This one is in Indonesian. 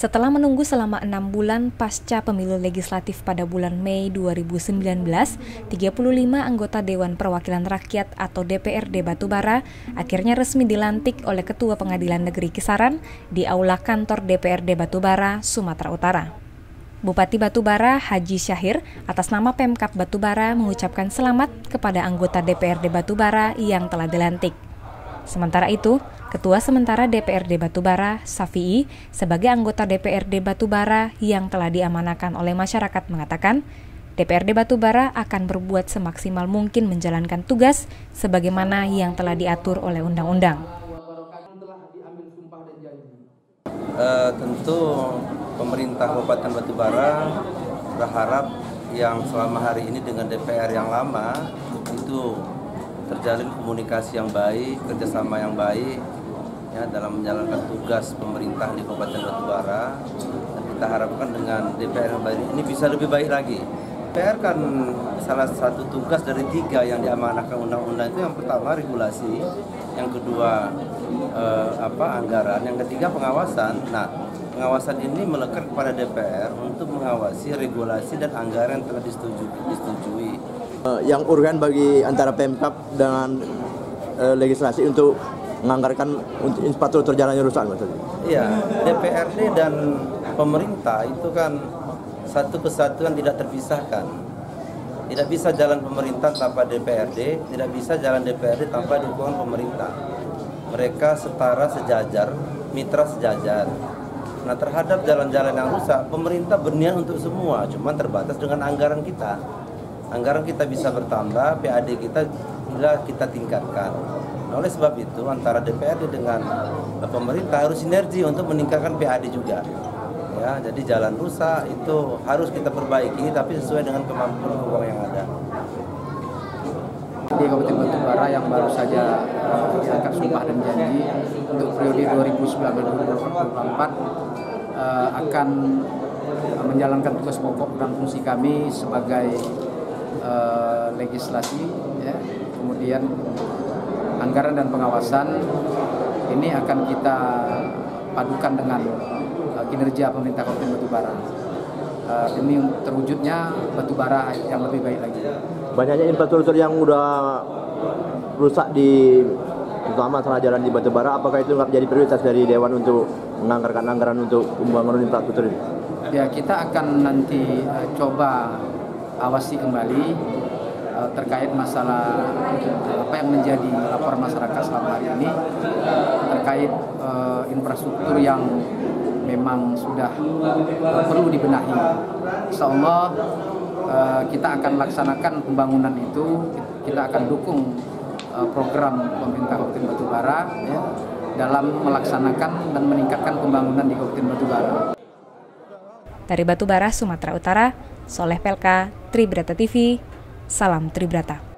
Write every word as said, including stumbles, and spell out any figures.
Setelah menunggu selama enam bulan pasca pemilu legislatif pada bulan Mei dua ribu sembilan belas, tiga puluh lima anggota Dewan Perwakilan Rakyat atau D P R D Batubara akhirnya resmi dilantik oleh Ketua Pengadilan Negeri Kisaran di Aula Kantor D P R D Batubara, Sumatera Utara. Bupati Batubara Haji Syahir atas nama Pemkab Batubara mengucapkan selamat kepada anggota D P R D Batubara yang telah dilantik. Sementara itu, Ketua Sementara D P R D Batubara, Safi'i, sebagai anggota D P R D Batubara yang telah diamanakan oleh masyarakat mengatakan, D P R D Batubara akan berbuat semaksimal mungkin menjalankan tugas sebagaimana yang telah diatur oleh undang-undang. Uh, tentu pemerintah Kabupaten Batubara berharap yang selama hari ini dengan D P R yang lama itu terjalin komunikasi yang baik, kerjasama yang baik ya dalam menjalankan tugas pemerintah di Kabupaten Batubara. Dan kita harapkan dengan D P R yang baik ini bisa lebih baik lagi. D P R kan salah satu tugas dari tiga yang diamanahkan undang-undang itu, yang pertama regulasi, yang kedua eh, apa anggaran, yang ketiga pengawasan. Nah, pengawasan ini melekat kepada D P R untuk mengawasi regulasi dan anggaran yang telah disetujui. disetujui. Yang urgen bagi antara Pemkab dengan uh, legislasi untuk menganggarkan untuk infrastruktur jalan yang rusak, maksudnya. Iya, D P R D dan pemerintah itu kan satu kesatuan tidak terpisahkan. Tidak bisa jalan pemerintah tanpa D P R D, tidak bisa jalan D P R D tanpa dukungan pemerintah. Mereka setara, sejajar, mitra sejajar. Nah, terhadap jalan-jalan yang rusak, pemerintah berniat untuk semua, cuma terbatas dengan anggaran kita. Anggaran kita bisa bertambah, P A D kita bila kita tingkatkan. Nah, oleh sebab itu antara D P R D dengan pemerintah harus sinergi untuk meningkatkan P A D juga. Ya, jadi jalan rusak itu harus kita perbaiki, tapi sesuai dengan kemampuan keuangan yang ada. Di Kabupaten Batubara yang baru saja diangkat uh, sumpah dan janji untuk periode dua ribu sembilan belas sampai dua ribu dua puluh empat uh, akan menjalankan tugas pokok dan fungsi kami sebagai Uh, legislasi, ya. Kemudian anggaran dan pengawasan ini akan kita padukan dengan uh, kinerja pemerintah Kabupaten Batubara uh, demi terwujudnya Batubara yang lebih baik lagi. Banyaknya infrastruktur yang udah rusak di terutama salah jalan di Batubara, apakah itu nggak menjadi prioritas dari Dewan untuk menganggarkan anggaran untuk pembangunan infrastruktur ini? Ya, kita akan nanti uh, coba awasi kembali uh, terkait masalah uh, apa yang menjadi laporan masyarakat selama hari ini terkait uh, infrastruktur yang memang sudah uh, perlu dibenahi. Insya Allah uh, kita akan laksanakan pembangunan itu, kita akan dukung uh, program pemerintah Kabupaten Batubara ya, dalam melaksanakan dan meningkatkan pembangunan di Kabupaten Batubara. Dari Batubara, Sumatera Utara, Soleh Pelka, Tribrata T V, salam Tribrata.